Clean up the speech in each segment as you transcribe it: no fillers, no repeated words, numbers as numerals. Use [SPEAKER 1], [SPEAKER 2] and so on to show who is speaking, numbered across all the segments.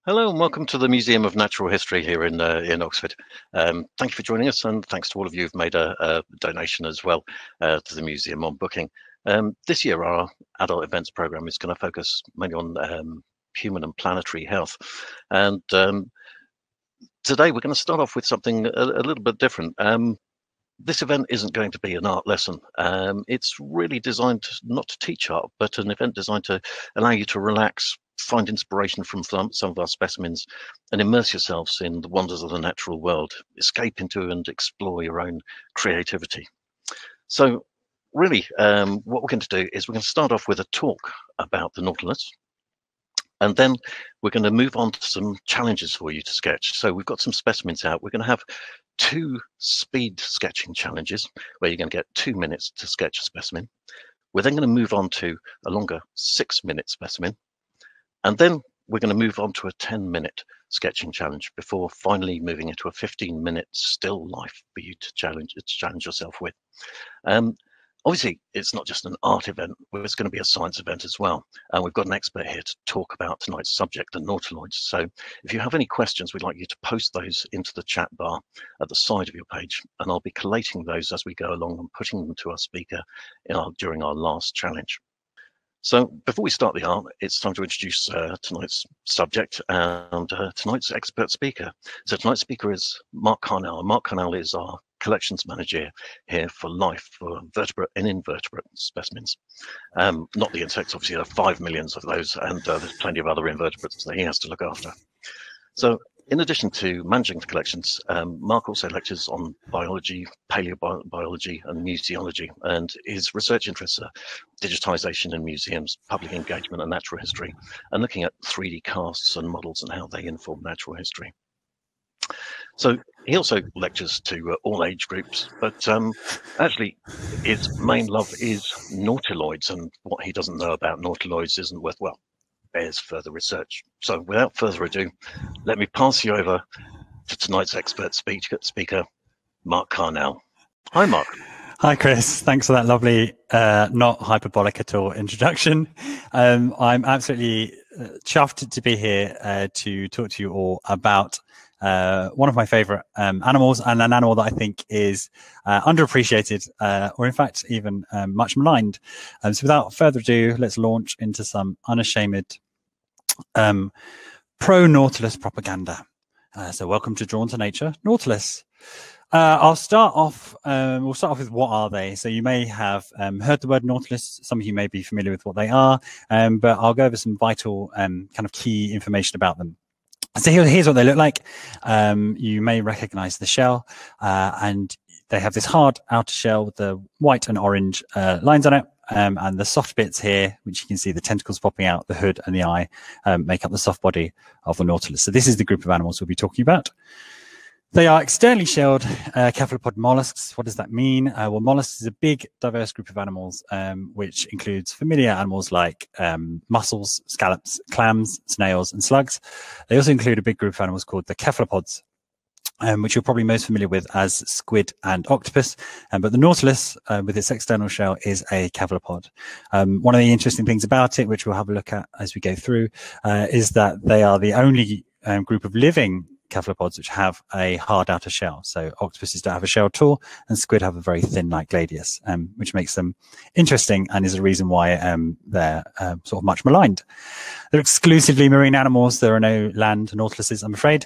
[SPEAKER 1] Hello and welcome to the Museum of Natural History here in Oxford. Thank you for joining us, and thanks to all of you who've made a donation as well to the museum on booking. This year our adult events programme is going to focus mainly on human and planetary health. And today we're going to start off with something a little bit different. This event isn't going to be an art lesson. It's really designed not to teach art, but an event designed to allow you to relax, find inspiration from some of our specimens, and immerse yourselves in the wonders of the natural world. Escape into and explore your own creativity. So really, what we're going to do is we're going to start off with a talk about the Nautilus. And then we're going to move on to some challenges for you to sketch. So we've got some specimens out. We're going to have 2 speed sketching challenges where you're going to get 2 minutes to sketch a specimen. We're then going to move on to a longer 6-minute specimen. And then we're going to move on to a 10-minute sketching challenge before finally moving into a 15-minute still life for you to challenge yourself with. Obviously, it's not just an art event, it's going to be a science event as well. And we've got an expert here to talk about tonight's subject, the nautiloids. So if you have any questions, we'd like you to post those into the chat bar at the side of your page. And I'll be collating those as we go along and putting them to our speaker during our last challenge. So before we start the art, it's time to introduce tonight's subject and tonight's expert speaker. So tonight's speaker is Mark Carnall. Mark Carnall is our collections manager here for life, for vertebrate and invertebrate specimens. Not the insects, obviously there are 5 million of those, and there's plenty of other invertebrates that he has to look after. So in addition to managing the collections, Mark also lectures on biology, palaeobiology and museology, and his research interests are digitisation in museums, public engagement and natural history, and looking at 3D casts and models and how they inform natural history. So he also lectures to all age groups, but actually his main love is nautiloids, and what he doesn't know about nautiloids isn't worthwhile. Bears further research. So without further ado, let me pass you over to tonight's expert speaker, Mark Carnall. Hi, Mark.
[SPEAKER 2] Hi, Chris. Thanks for that lovely, not hyperbolic at all introduction. I'm absolutely chuffed to be here to talk to you all about one of my favorite animals, and an animal that I think is underappreciated, or in fact even much maligned. So without further ado, let's launch into some unashamed pro-Nautilus propaganda. So welcome to Drawn to Nature, Nautilus. I'll start off, we'll start off with what are they? So you may have heard the word Nautilus. Some of you may be familiar with what they are, but I'll go over some vital kind of key information about them. So here's what they look like. You may recognize the shell, and they have this hard outer shell with the white and orange lines on it. And the soft bits here, which you can see the tentacles popping out, the hood and the eye, make up the soft body of the Nautilus. So this is the group of animals we'll be talking about. They are externally shelled cephalopod mollusks. What does that mean? Well, mollusks is a big, diverse group of animals, which includes familiar animals like mussels, scallops, clams, snails, and slugs. They also include a big group of animals called the cephalopods, which you're probably most familiar with as squid and octopus. But the Nautilus, with its external shell, is a cephalopod. One of the interesting things about it, which we'll have a look at as we go through, is that they are the only group of living cephalopods which have a hard outer shell. So octopuses don't have a shell at all, and squid have a very thin like gladius, which makes them interesting and is a reason why they're sort of much maligned. They're exclusively marine animals. There are no land nautiluses, I'm afraid.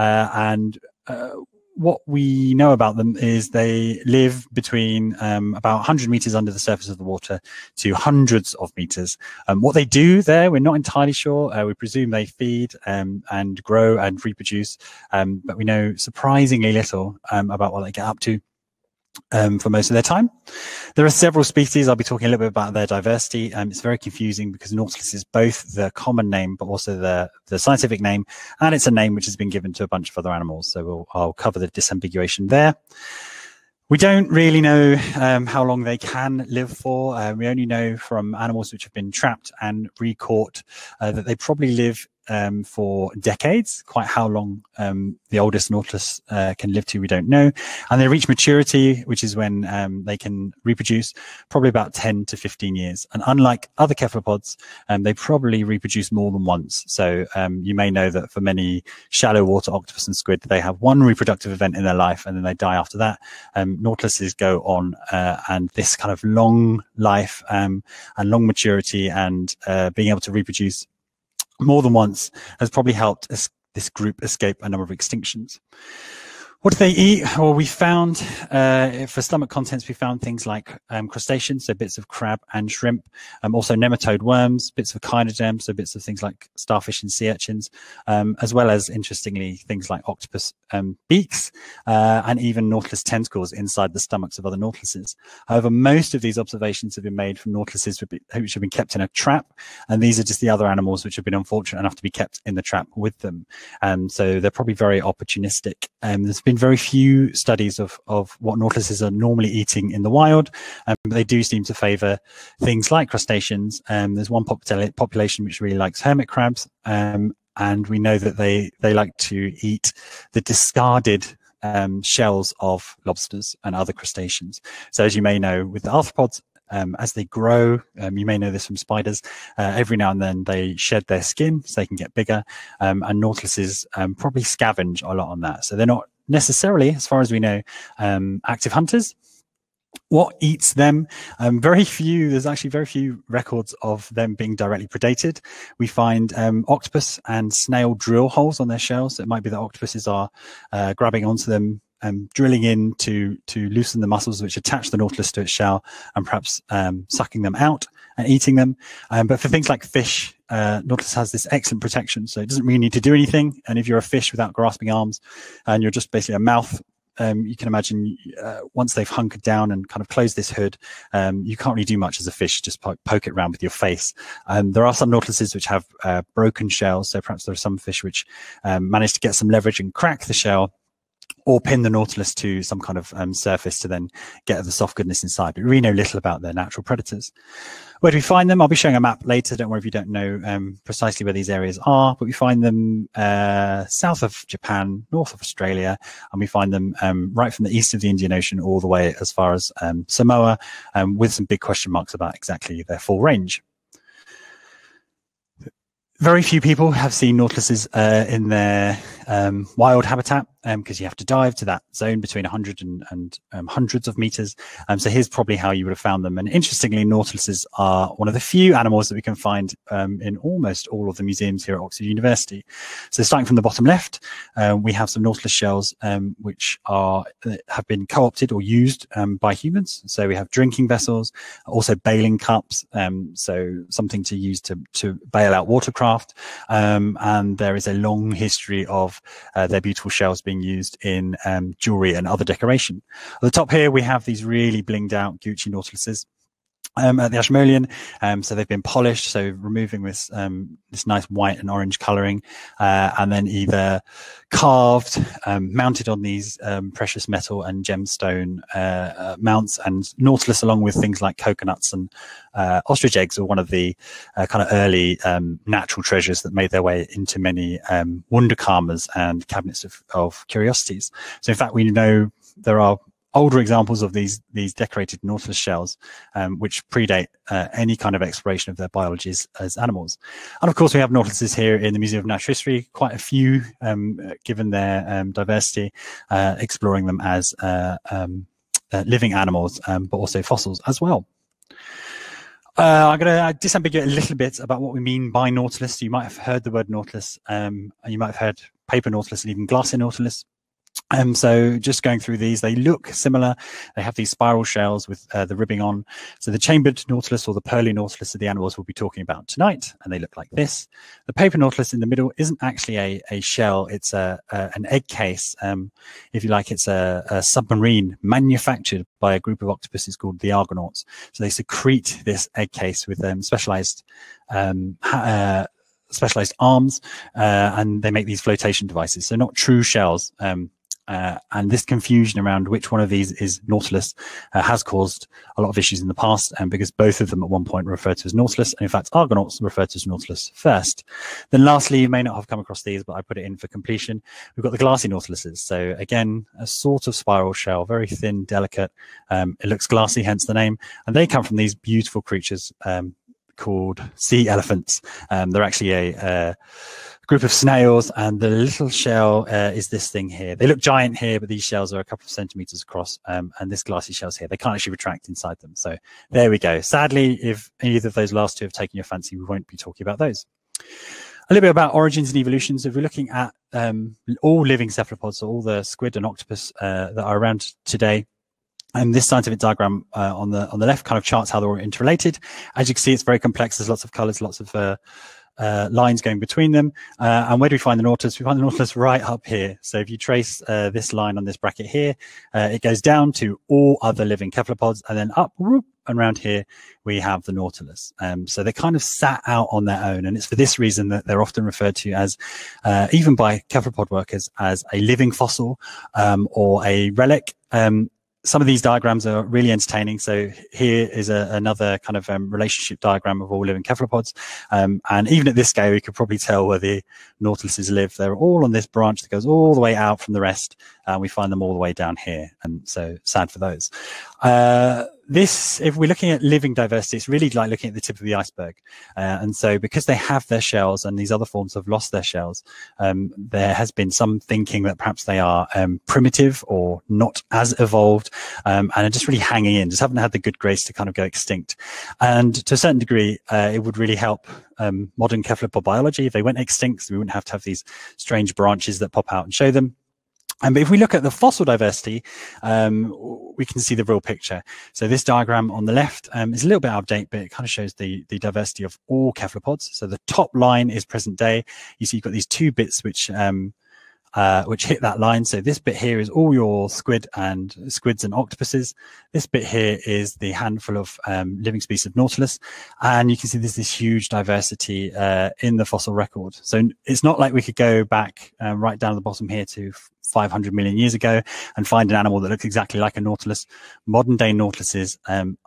[SPEAKER 2] What we know about them is they live between about 100 meters under the surface of the water to hundreds of meters. What they do there, we're not entirely sure. We presume they feed and grow and reproduce, but we know surprisingly little about what they get up to for most of their time. There are several species. I'll be talking a little bit about their diversity. It's very confusing because Nautilus is both the common name but also the scientific name, and it's a name which has been given to a bunch of other animals. So I'll cover the disambiguation there. We don't really know how long they can live for. We only know from animals which have been trapped and re-caught that they probably live for decades. Quite how long the oldest Nautilus can live to, we don't know. And they reach maturity, which is when they can reproduce, probably about 10 to 15 years. And unlike other cephalopods, they probably reproduce more than once. So you may know that for many shallow water octopus and squid, they have one reproductive event in their life and then they die after that. Nautiluses go on and this kind of long life and long maturity and being able to reproduce more than once has probably helped this group escape a number of extinctions. What do they eat? Well, we found, for stomach contents, we found things like crustaceans, so bits of crab and shrimp, also nematode worms, bits of echinoderm, so bits of things like starfish and sea urchins, as well as, interestingly, things like octopus beaks, and even nautilus tentacles inside the stomachs of other nautiluses. However, most of these observations have been made from nautiluses which have been kept in a trap, and these are just the other animals which have been unfortunate enough to be kept in the trap with them. So they're probably very opportunistic. There's been very few studies of what nautiluses are normally eating in the wild, but they do seem to favor things like crustaceans. There's one population which really likes hermit crabs, and we know that they like to eat the discarded shells of lobsters and other crustaceans. So as you may know, with the arthropods, as they grow, you may know this from spiders, every now and then they shed their skin so they can get bigger, and nautiluses probably scavenge a lot on that. So they're not necessarily, as far as we know, active hunters. What eats them? There's actually very few records of them being directly predated. We find octopus and snail drill holes on their shells. So it might be that octopuses are grabbing onto them, drilling in to loosen the muscles which attach the nautilus to its shell, and perhaps sucking them out and eating them. But for things like fish, nautilus has this excellent protection, so it doesn't really need to do anything. And if you're a fish without grasping arms and you're just basically a mouth, you can imagine once they've hunkered down and kind of closed this hood, you can't really do much as a fish, just poke it around with your face. There are some nautiluses which have broken shells, so perhaps there are some fish which manage to get some leverage and crack the shell, or pin the nautilus to some kind of surface to then get at the soft goodness inside. But we really know little about their natural predators. Where do we find them? I'll be showing a map later. Don't worry if you don't know precisely where these areas are, but we find them south of Japan, north of Australia, and we find them right from the east of the Indian Ocean all the way as far as Samoa, with some big question marks about exactly their full range. Very few people have seen nautiluses in their wild habitat, because you have to dive to that zone between 100 and hundreds of meters. So here's probably how you would have found them. And interestingly, nautiluses are one of the few animals that we can find in almost all of the museums here at Oxford University. So starting from the bottom left, we have some nautilus shells which have been co-opted or used by humans. So we have drinking vessels, also bailing cups, so something to use to bail out watercraft. And there is a long history of their beautiful shells being used in jewelry and other decoration. At the top here, we have these really blinged out Gucci nautiluses at the Ashmolean. So they've been polished, so removing this nice white and orange coloring, and then either carved, mounted on these precious metal and gemstone mounts, and nautilus, along with things like coconuts and ostrich eggs, are one of the kind of early natural treasures that made their way into many wunderkammers and cabinets of curiosities. So in fact, we know there are older examples of these decorated nautilus shells, which predate any kind of exploration of their biology as animals. And of course, we have nautiluses here in the Museum of Natural History, quite a few, given their diversity, exploring them as living animals, but also fossils as well. I'm going to disambiguate a little bit about what we mean by nautilus. You might have heard the word nautilus, and you might have heard paper nautilus and even glassy nautilus. So just going through these, they look similar. They have these spiral shells with the ribbing on. So the chambered nautilus, or the pearly nautilus, are the animals we'll be talking about tonight, and they look like this. The paper nautilus in the middle isn't actually a shell. It's an egg case. If you like, it's a submarine manufactured by a group of octopuses called the Argonauts. So they secrete this egg case with specialized arms, and they make these flotation devices. So not true shells. And this confusion around which one of these is Nautilus has caused a lot of issues in the past, and because both of them at one point were referred to as Nautilus, and in fact Argonauts were referred to as Nautilus first. Then lastly, you may not have come across these, but I put it in for completion. We've got the glassy Nautiluses. So again, a sort of spiral shell, very thin, delicate. It looks glassy, hence the name. And they come from these beautiful creatures called sea elephants. They're actually a group of snails, and the little shell is this thing here. They look giant here, but these shells are a couple of centimeters across, and this glassy shells here, they can't actually retract inside them. So there we go. Sadly, if either of those last two have taken your fancy, we won't be talking about those. A little bit about origins and evolutions. If we're looking at all living cephalopods, so all the squid and octopus that are around today, and this scientific diagram on the left kind of charts how they're all interrelated. As you can see, it's very complex. There's lots of colors, lots of lines going between them. And where do we find the Nautilus? We find the Nautilus right up here. So if you trace this line on this bracket here, it goes down to all other living cephalopods, and then up, whoop, and around here we have the Nautilus. So they kind of sat out on their own, and it's for this reason that they're often referred to as, even by cephalopod workers, as a living fossil or a relic. Some of these diagrams are really entertaining. So here is another kind of relationship diagram of all living cephalopods. And even at this scale, you could probably tell where the Nautiluses live. They're all on this branch that goes all the way out from the rest. And we find them all the way down here. And so sad for those. This, if we're looking at living diversity, it's really like looking at the tip of the iceberg. And so because they have their shells and these other forms have lost their shells, there has been some thinking that perhaps they are primitive or not as evolved, and are just really hanging in, just haven't had the good grace to kind of go extinct. And to a certain degree, it would really help modern cephalopod biology if they went extinct, so we wouldn't have to have these strange branches that pop out and show them. But if we look at the fossil diversity, we can see the real picture. So this diagram on the left is a little bit out of date, but it kind of shows the diversity of all cephalopods. So the top line is present day. You see you've got these two bits which hit that line. So this bit here is all your squids and octopuses. This bit here is the handful of living species of Nautilus. And you can see there's this huge diversity in the fossil record. So it's not like we could go back right down at the bottom here to 500 million years ago and find an animal that looks exactly like a Nautilus. Modern day Nautiluses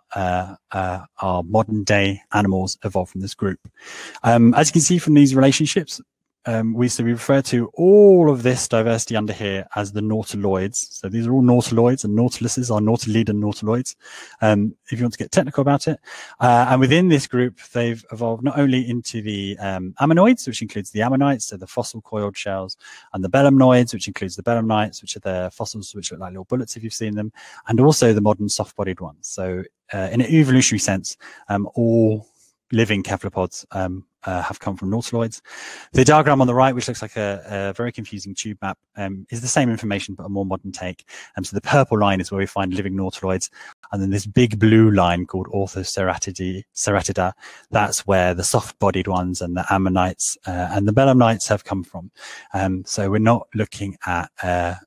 [SPEAKER 2] are modern day animals evolved from this group. As you can see from these relationships, we refer to all of this diversity under here as the nautiloids. So these are all nautiloids, and Nautiluses are nautilid and nautiloids, if you want to get technical about it. And within this group, they've evolved not only into the ammonoids, which includes the ammonites, so the fossil coiled shells, and the belemnoids, which includes the belemnites, which are the fossils which look like little bullets if you've seen them, and also the modern soft-bodied ones. So in an evolutionary sense, all living cephalopods have come from nautiloids. The diagram on the right, which looks like a very confusing tube map, is the same information but a more modern take. So the purple line is where we find living nautiloids, and then this big blue line called Orthoceratida, that's where the soft-bodied ones and the ammonites and the belemnites have come from. So we're not looking at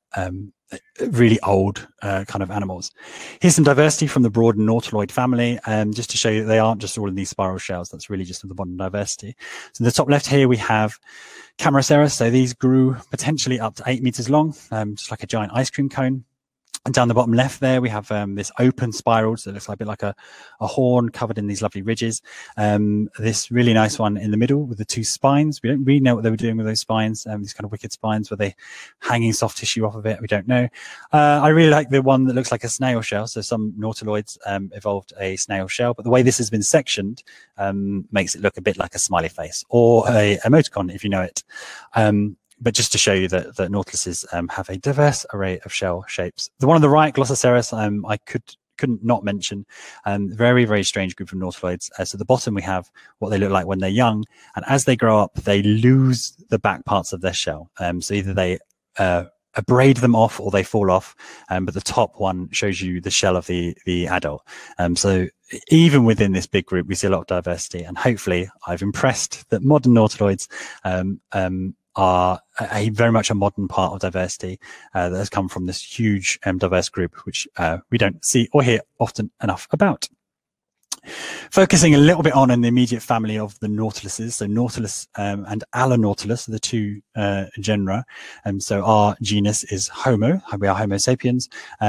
[SPEAKER 2] really old kind of animals. Here's some diversity from the broad nautiloid family, just to show you that they aren't just all in these spiral shells. That's really just the modern diversity. So in the top left here we have Camaraceras. So these grew potentially up to 8 meters long, just like a giant ice cream cone. And down the bottom left there, we have this open spiral, so it looks like a bit like a horn covered in these lovely ridges. This really nice one in the middle with the two spines. We don't really know what they were doing with those spines, these kind of wicked spines. Were they hanging soft tissue off of it? We don't know. I really like the one that looks like a snail shell. So some nautiloids evolved a snail shell, but the way this has been sectioned makes it look a bit like a smiley face or a emoticon, if you know it. But just to show you that Nautiluses have a diverse array of shell shapes. The one on the right, Glossoceras, I couldn't not mention. Very, very strange group of nautiloids. So at the bottom we have what they look like when they're young, and as they grow up, they lose the back parts of their shell. So either they abrade them off or they fall off, but the top one shows you the shell of the adult. So even within this big group, we see a lot of diversity, and hopefully I've impressed that modern nautiloids are very much a modern part of diversity that has come from this huge diverse group, which we don't see or hear often enough about. Focusing a little bit on the immediate family of the nautiluses, so Nautilus and Nautilus are the two genera. So our genus is Homo, we are Homo sapiens.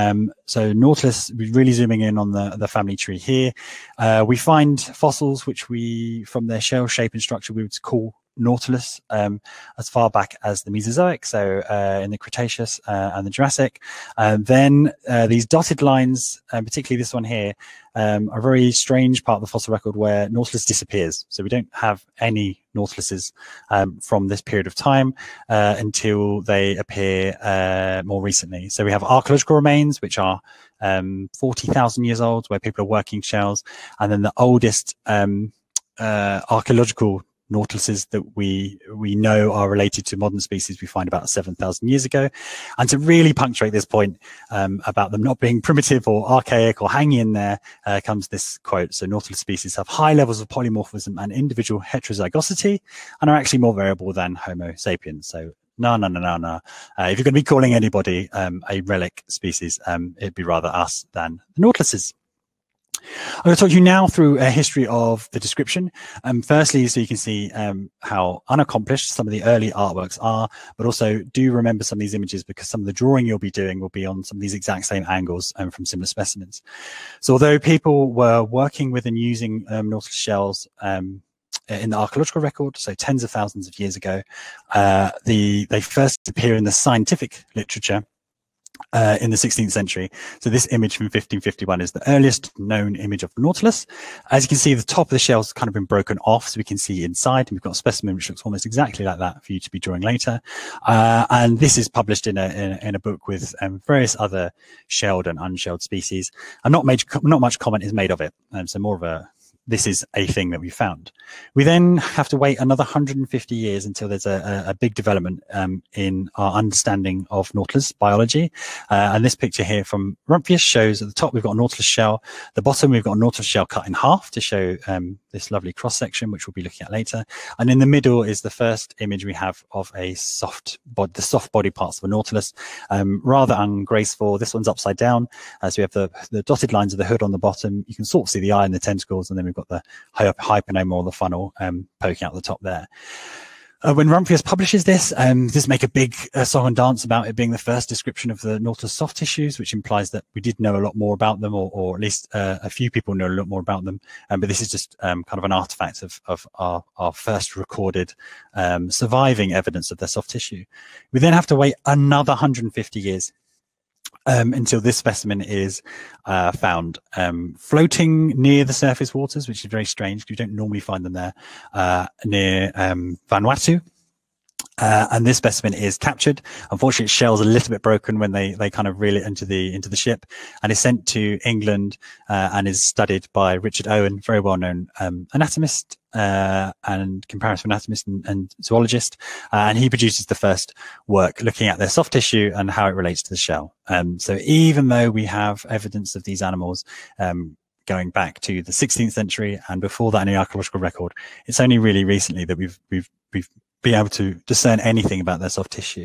[SPEAKER 2] So Nautilus, we're really zooming in on the family tree here. We find fossils which from their shell shape and structure, we would call Nautilus as far back as the Mesozoic, so in the Cretaceous and the Jurassic. Then these dotted lines, particularly this one here, are a very strange part of the fossil record where Nautilus disappears. So we don't have any Nautiluses from this period of time until they appear more recently. So we have archaeological remains, which are 40,000 years old, where people are working shells, and then the oldest archaeological Nautiluses that we know are related to modern species we find about 7,000 years ago. And to really punctuate this point about them not being primitive or archaic or hanging in there comes this quote. So Nautilus species have high levels of polymorphism and individual heterozygosity and are actually more variable than Homo sapiens. So no. If you're going to be calling anybody a relic species, it'd be rather us than the Nautiluses. I'm going to talk to you now through a history of the description. Firstly, so you can see how unaccomplished some of the early artworks are, but also do remember some of these images because some of the drawing you'll be doing will be on some of these exact same angles from similar specimens. So although people were working with and using Nautilus shells in the archaeological record, so tens of thousands of years ago, they first appear in the scientific literature in the 16th century. So this image from 1551 is the earliest known image of the Nautilus. As you can see, the top of the shell's kind of been broken off, so we can see inside, and we've got a specimen which looks almost exactly like that for you to be drawing later. And this is published in a book with various other shelled and unshelled species, and not much comment is made of it. So more of a this is a thing that we found. We then have to wait another 150 years until there's a big development in our understanding of Nautilus biology. And this picture here from Rumphius shows at the top we've got a Nautilus shell. The bottom we've got a Nautilus shell cut in half to show this lovely cross section, which we'll be looking at later. And in the middle is the first image we have of the soft body parts of a Nautilus, rather ungraceful. This one's upside down, so we have the dotted lines of the hood on the bottom. You can sort of see the eye and the tentacles, and then we've got the hypernoma or the funnel poking out the top there. When Rumphius publishes this, this make a big song and dance about it being the first description of the Nautilus soft tissues, which implies that we did know a lot more about them, or at least a few people know a lot more about them. But this is just kind of an artifact of our first recorded surviving evidence of their soft tissue. We then have to wait another 150 years until this specimen is found floating near the surface waters, which is very strange because you don't normally find them there, near Vanuatu. And this specimen is captured. Unfortunately, its shell's a little bit broken when they kind of reel it into the ship, and is sent to England and is studied by Richard Owen, very well-known anatomist and comparative anatomist and zoologist. And he produces the first work looking at their soft tissue and how it relates to the shell. So even though we have evidence of these animals going back to the 16th century and before that in the archaeological record, it's only really recently that we've been able to discern anything about their soft tissue,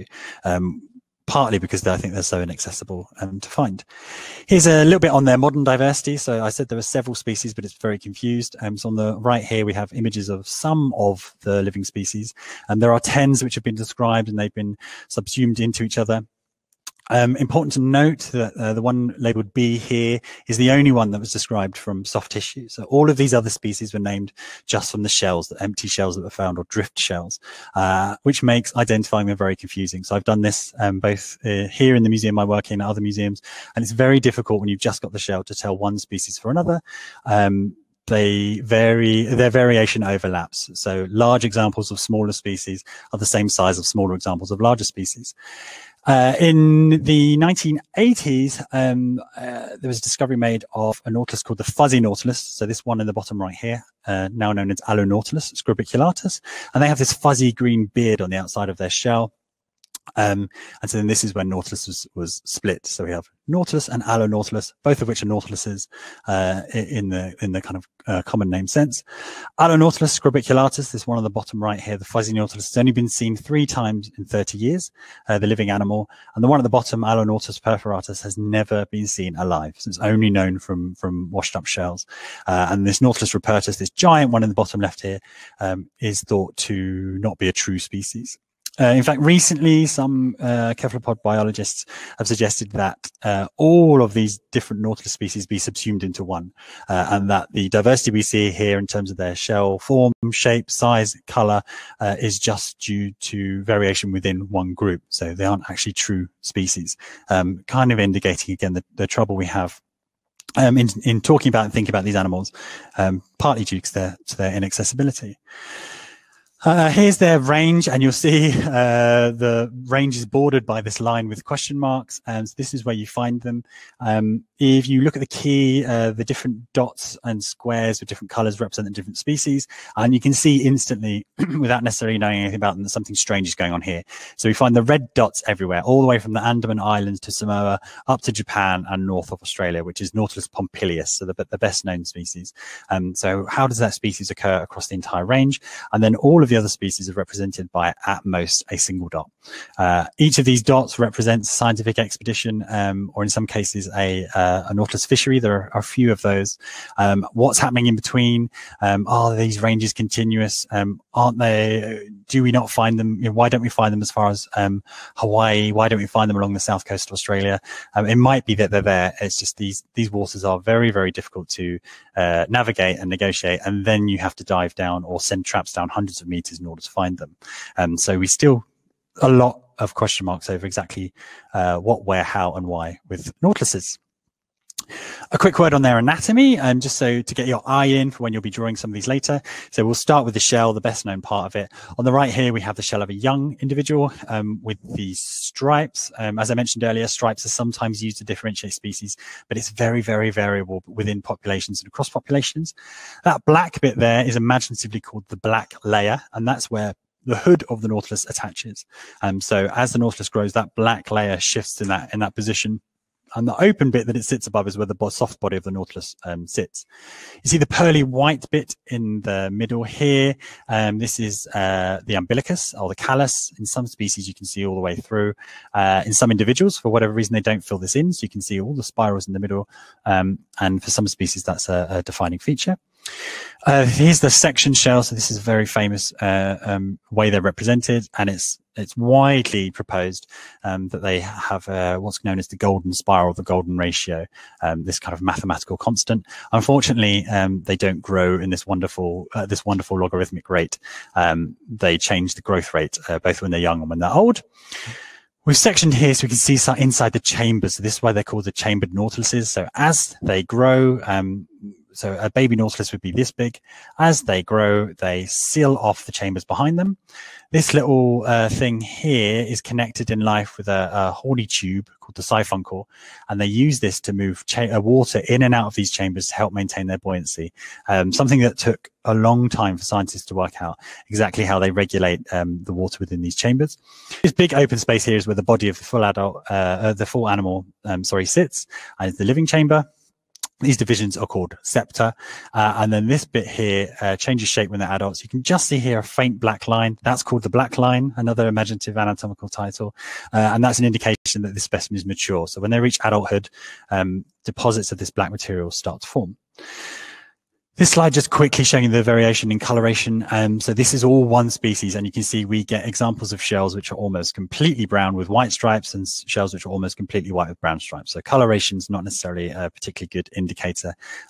[SPEAKER 2] partly because I think they're so inaccessible to find. Here's a little bit on their modern diversity. So I said there were several species, but it's very confused. So on the right here, we have images of some of the living species, and there are tens which have been described and they've been subsumed into each other. Important to note that the one labeled B here is the only one that was described from soft tissue. So all of these other species were named just from the shells, the empty shells that were found, or drift shells, which makes identifying them very confusing. So I've done this both here in the museum I work in, at other museums, and it's very difficult when you've just got the shell to tell one species for another. They vary, their variation overlaps. So large examples of smaller species are the same size of smaller examples of larger species. In the 1980s, there was a discovery made of a Nautilus called the fuzzy Nautilus. So this one in the bottom right here, now known as Nautilus scribiculatus. And they have this fuzzy green beard on the outside of their shell. And so then this is when Nautilus was split. So we have Nautilus and Nautilus, both of which are Nautiluses in the kind of common name sense. Nautilus scorbiculatus, this one on the bottom right here, the fuzzy Nautilus, has only been seen 3 times in 30 years, the living animal. And the one at the bottom, Nautilus perforatus, has never been seen alive. So it's only known from washed up shells. And this Nautilus rupertus, this giant one in the bottom left here, is thought to not be a true species. In fact, recently, some cephalopod biologists have suggested that all of these different Nautilus species be subsumed into one, and that the diversity we see here in terms of their shell form, shape, size, color, is just due to variation within one group. So they aren't actually true species, kind of indicating, again, the trouble we have in talking about and thinking about these animals, partly due to their inaccessibility. Here's their range, and you'll see the range is bordered by this line with question marks, and so this is where you find them. If you look at the key, the different dots and squares with different colors represent the different species, and you can see instantly, without necessarily knowing anything about them, that something strange is going on here. So we find the red dots everywhere, all the way from the Andaman Islands to Samoa, up to Japan and north of Australia, which is Nautilus pompilius, so the best known species. So how does that species occur across the entire range? And then all of the other species are represented by at most a single dot. Each of these dots represents a scientific expedition, or in some cases a Nautilus fishery. There are a few of those. What's happening in between? Are these ranges continuous? Aren't they? Do we not find them? You know, why don't we find them as far as Hawaii? Why don't we find them along the south coast of Australia? It might be that they're there. It's just these waters are very, very difficult to navigate and negotiate, and then you have to dive down or send traps down hundreds of meters in order to find them. So we still a lot of question marks over exactly what, where, how, and why with Nautiluses. A quick word on their anatomy, and just so to get your eye in for when you'll be drawing some of these later. So we'll start with the shell, the best known part of it. On the right here, we have the shell of a young individual with these stripes. As I mentioned earlier, stripes are sometimes used to differentiate species, but it's very, very variable within populations and across populations. That black bit there is imaginatively called the black layer, and that's where the hood of the Nautilus attaches. So as the Nautilus grows, that black layer shifts in that position. And the open bit that it sits above is where the soft body of the Nautilus sits. You see the pearly white bit in the middle here. This is the umbilicus or the callus. In some species, you can see all the way through. In some individuals, for whatever reason, they don't fill this in. So you can see all the spirals in the middle. And for some species, that's a defining feature. Here's the section shell. So this is a very famous way they're represented, and it's widely proposed that they have what's known as the golden spiral, the golden ratio, this kind of mathematical constant. Unfortunately, they don't grow in this wonderful logarithmic rate. They change the growth rate both when they're young and when they're old. We've sectioned here so we can see inside the chambers. So this is why they're called the chambered Nautiluses. So as they grow, so a baby Nautilus would be this big. As they grow, they seal off the chambers behind them. This little thing here is connected in life with a horny tube called the siphuncle, and they use this to move water in and out of these chambers to help maintain their buoyancy. Something that took a long time for scientists to work out exactly how they regulate the water within these chambers. This big open space here is where the body of the full adult, the full animal, sits, and it's the living chamber. These divisions are called septa, and then this bit here changes shape when they're adults. You can just see here a faint black line. That's called the black line, another imaginative anatomical title, and that's an indication that this specimen is mature. So when they reach adulthood, deposits of this black material start to form. This slide just quickly showing you the variation in coloration. So this is all one species, and you can see we get examples of shells which are almost completely brown with white stripes and shells which are almost completely white with brown stripes. So coloration is not necessarily a particularly good indicator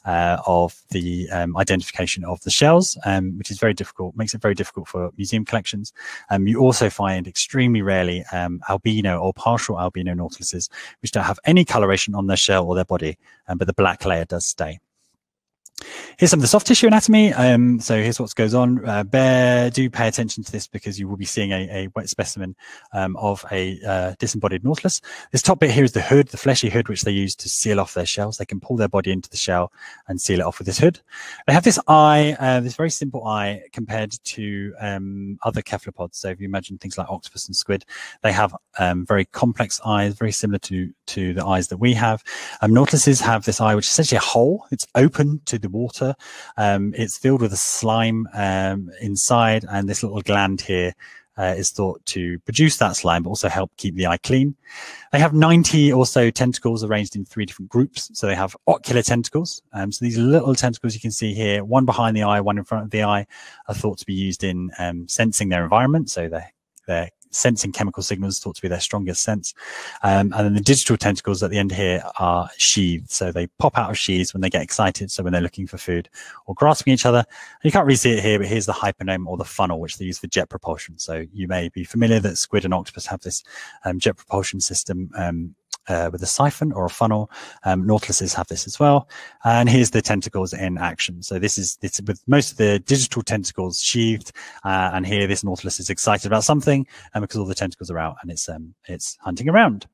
[SPEAKER 2] of the identification of the shells, which is very difficult, makes it very difficult for museum collections. You also find extremely rarely albino or partial albino Nautiluses, which don't have any coloration on their shell or their body, but the black layer does stay. Here's some of the soft tissue anatomy. So here's what goes on. Do pay attention to this because you will be seeing a wet specimen of a disembodied nautilus. This top bit here is the hood, the fleshy hood, which they use to seal off their shells. They can pull their body into the shell and seal it off with this hood. They have this eye, this very simple eye compared to other cephalopods. So if you imagine things like octopus and squid, they have very complex eyes, very similar to the eyes that we have. Nautiluses have this eye, which is essentially a hole. It's open to the water. It's filled with a slime inside, and this little gland here is thought to produce that slime, but also help keep the eye clean. They have 90 or so tentacles arranged in 3 different groups. So they have ocular tentacles. So these little tentacles you can see here, one behind the eye, one in front of the eye, are thought to be used in sensing their environment. So they're sensing chemical signals, thought to be their strongest sense. And then the digital tentacles at the end here are sheathed. So they pop out of sheaths when they get excited. So when they're looking for food or grasping each other. And you can't really see it here, but here's the hypernome or the funnel, which they use for jet propulsion. So you may be familiar that squid and octopus have this jet propulsion system with a siphon or a funnel. Nautiluses have this as well. And here's the tentacles in action. So this is with most of the digital tentacles sheathed. And here this Nautilus is excited about something because all the tentacles are out and it's hunting around.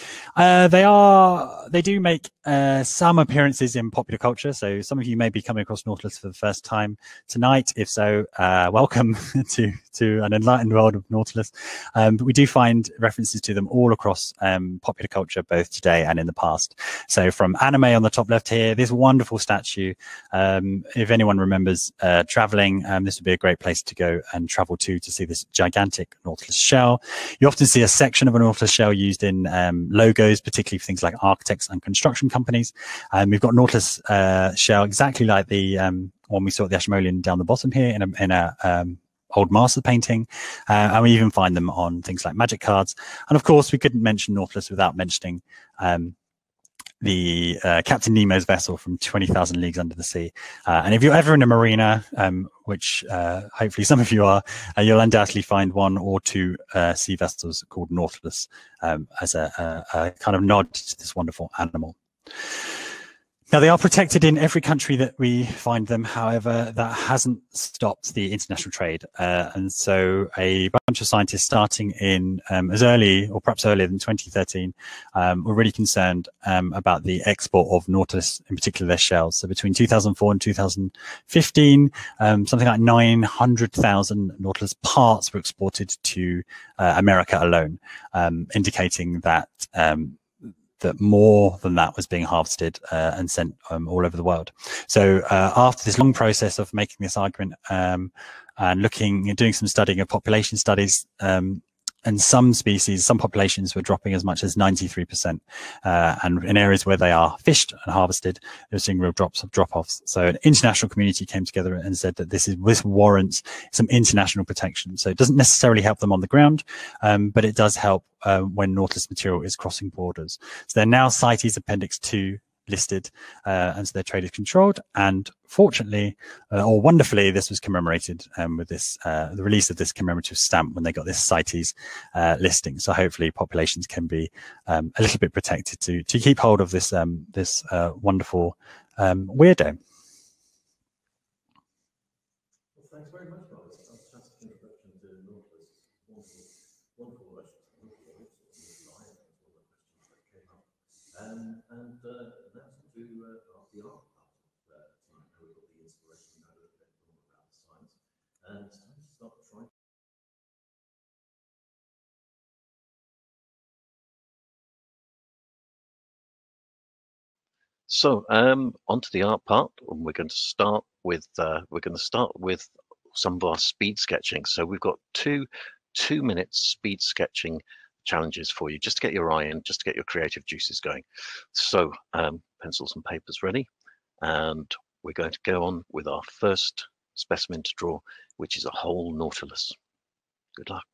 [SPEAKER 2] They do make some appearances in popular culture. So some of you may be coming across Nautilus for the first time tonight. If so, welcome to an enlightened world of Nautilus. But we do find references to them all across popular culture, both today and in the past. So from anime on the top left here, this wonderful statue. If anyone remembers traveling, this would be a great place to go and travel to see this gigantic Nautilus shell. You often see a section of a Nautilus shell used in logos, particularly for things like architects and construction companies. We've got Nautilus shell exactly like the one we saw at the Ashmolean down the bottom here in a old master painting, and we even find them on things like magic cards. And of course, we couldn't mention Nautilus without mentioning the Captain Nemo's vessel from 20,000 Leagues Under the Sea. And if you're ever in a marina, which hopefully some of you are, you'll undoubtedly find 1 or 2 sea vessels called Nautilus as a kind of nod to this wonderful animal. Now, they are protected in every country that we find them. However, that hasn't stopped the international trade. And so a bunch of scientists starting in as early or perhaps earlier than 2013 were really concerned about the export of Nautilus, in particular their shells. So between 2004 and 2015, something like 900,000 Nautilus parts were exported to America alone, indicating that that more than that was being harvested and sent all over the world. So after this long process of making this argument and doing some studying of population studies, and some species, some populations were dropping as much as 93%. And in areas where they are fished and harvested, they're seeing real drop-offs. So an international community came together and said that this warrants some international protection. So it doesn't necessarily help them on the ground, but it does help when Nautilus material is crossing borders. So they're now CITES Appendix 2 listed, and so their trade is controlled. And fortunately, or wonderfully, this was commemorated with this the release of this commemorative stamp when they got this CITES listing. So hopefully, populations can be a little bit protected to keep hold of this wonderful weirdo.
[SPEAKER 1] Well, thanks very much, Rob. It's a fantastic introduction to Nautilus. Wonderful questions. And that's to the art part of how we got the inspiration, know a little bit more about the science, and it's time to start trying. So onto the art part, and we're going to start with some of our speed sketching. So we've got two 2-minute speed sketching challenges for you, just to get your eye in, just to get your creative juices going. So pencils and papers ready, and we're going to go on with our first specimen to draw, which is a whole Nautilus. Good luck.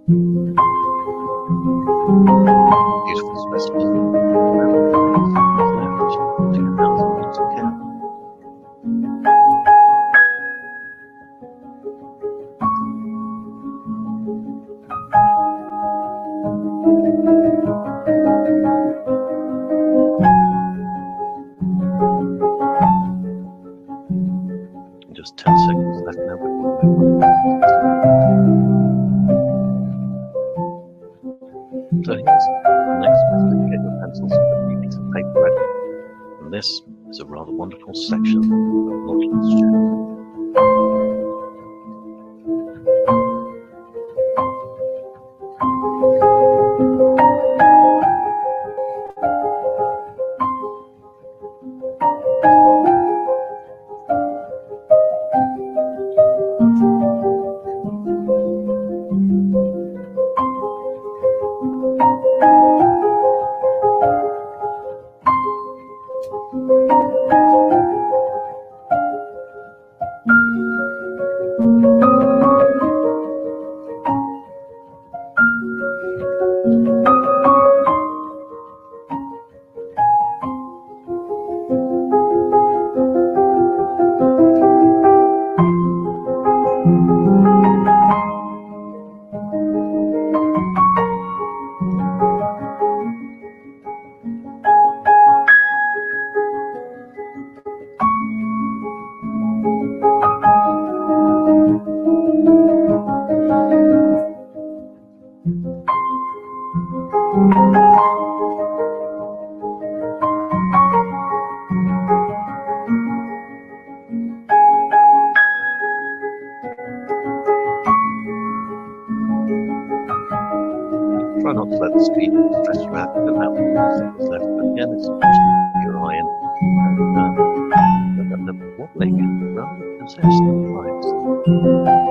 [SPEAKER 1] Beautiful specimen. Left, 2,000 to count. Just 10 seconds left now before we move on. So here's the next specimen. Get your pencils and a few pieces of paper ready. And this is a rather wonderful section of Nautilus shell. Try not to let the speed stress you out with about 4 seconds left, but again, it's just keep your eye in and let them wobbling rather than possessed lives.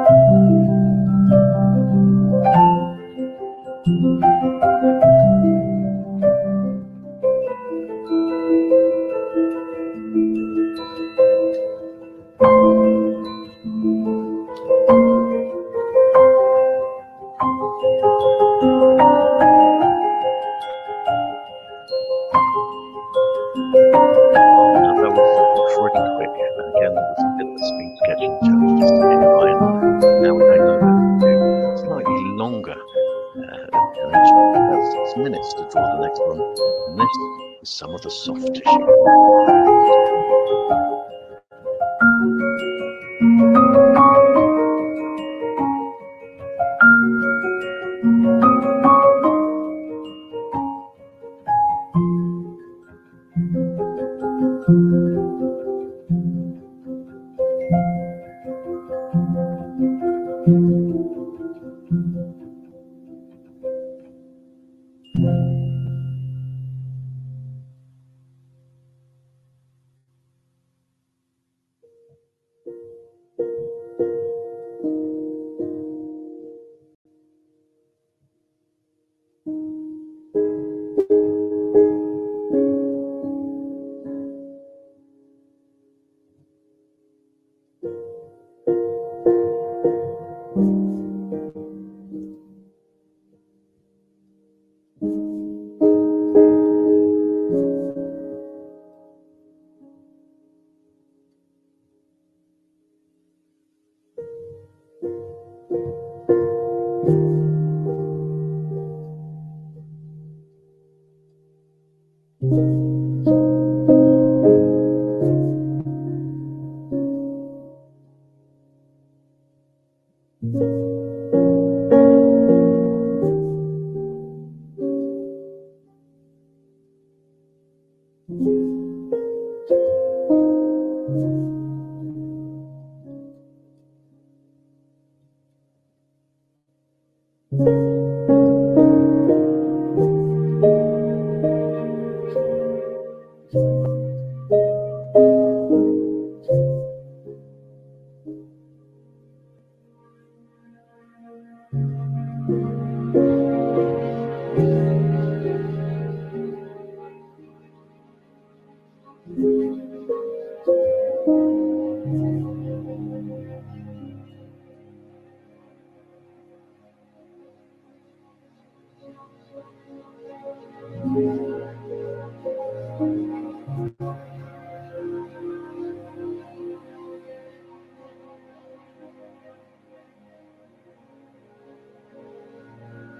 [SPEAKER 1] That was pretty quick. Again, it was a bit of a speed sketching challenge just to get your eye in. Now we're going over to slightly longer image, about 6 minutes to draw the next one. And this is some of the soft tissue.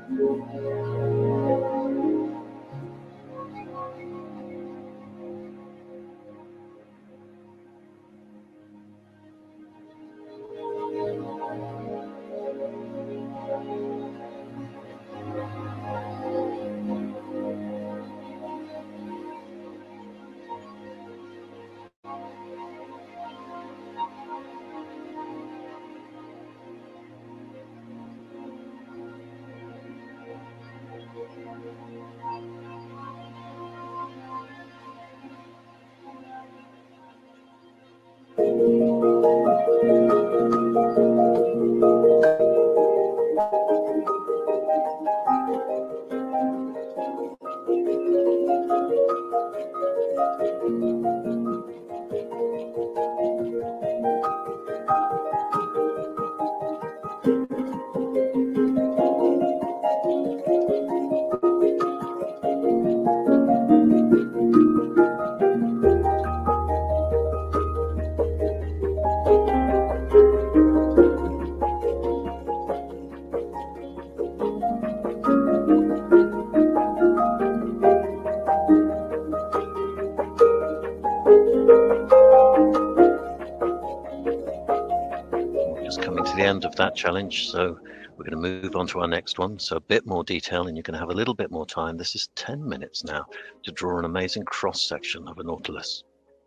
[SPEAKER 1] Just coming to the end of that challenge, so we're going to move on to our next one. So a bit more detail, and you're going to have a little bit more time. This is 10 minutes now to draw an amazing cross-section of a nautilus.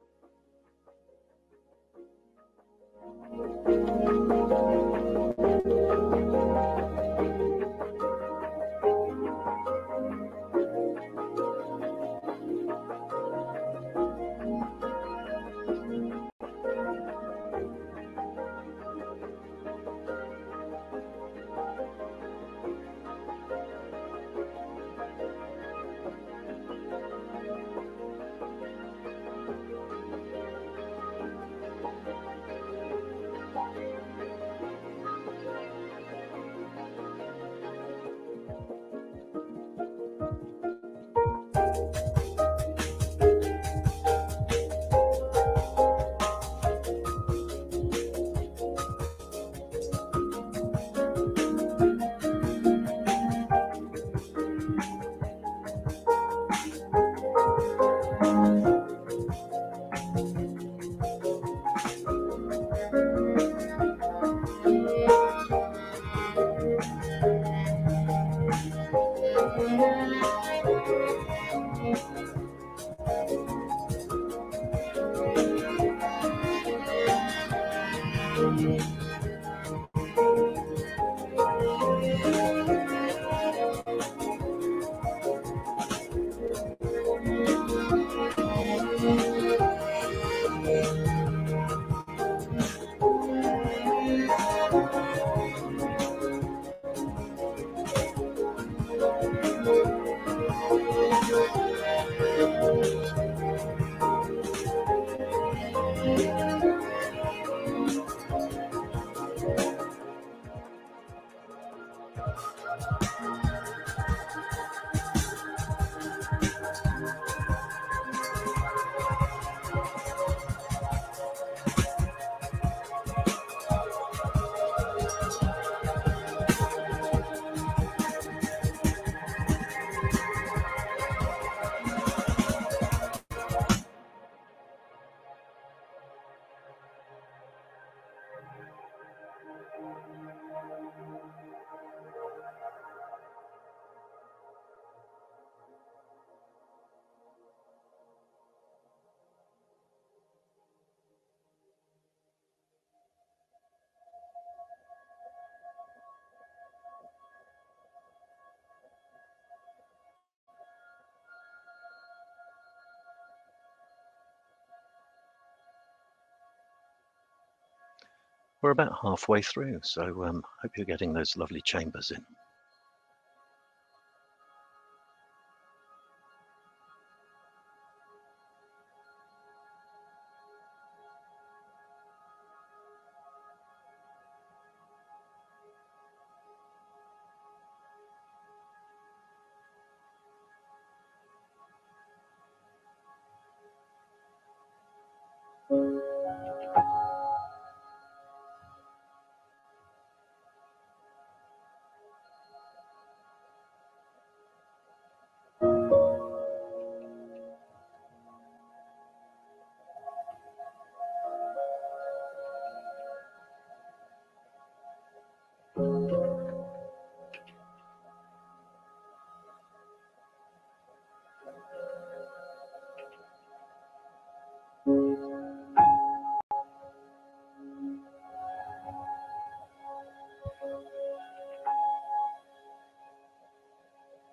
[SPEAKER 1] We're about halfway through, so hope you're getting those lovely chambers in.